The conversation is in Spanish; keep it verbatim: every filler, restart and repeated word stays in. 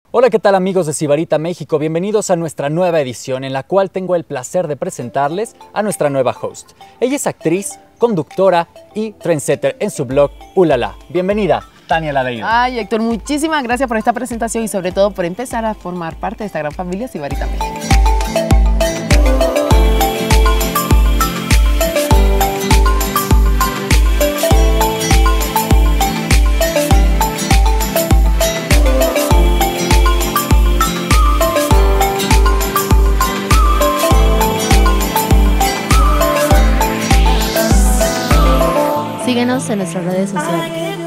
Hola, ¿qué tal amigos de Sibarita México? Bienvenidos a nuestra nueva edición en la cual tengo el placer de presentarles a nuestra nueva host. Ella es actriz, conductora y trendsetter en su blog Ulala. Bienvenida, Tania Ladeiro. Ay, Héctor, muchísimas gracias por esta presentación y sobre todo por empezar a formar parte de esta gran familia Sibarita México. Síguenos en nuestras redes sociales.